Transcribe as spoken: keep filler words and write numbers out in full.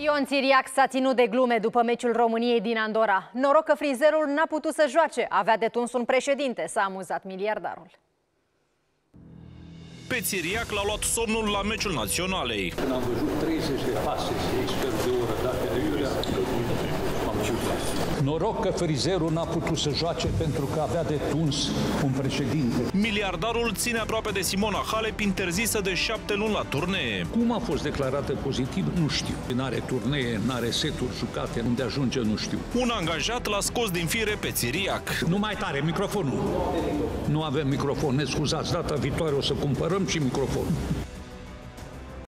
Ion Țiriac s-a ținut de glume după meciul României din Andorra. Noroc că frizerul n-a putut să joace, avea de tuns un președinte, s-a amuzat miliardarul. Pe Țiriac l-a luat somnul la meciul naționalei. Când am văzut treizeci de pase, sfert de oră date de Iurea, am ciudat. Noroc că frizerul n-a putut să joace pentru că avea de tuns un președinte. Miliardarul ține aproape de Simona Halep, interzisă de șapte luni la turnee. Cum a fost declarată pozitiv, nu știu. N-are turnee, n-are seturi jucate, unde ajunge, nu știu. Un angajat l-a scos din fire pe Țiriac. Nu mai tare, microfonul. Nu avem microfon, ne scuzați, data viitoare o să cumpărăm și microfonul.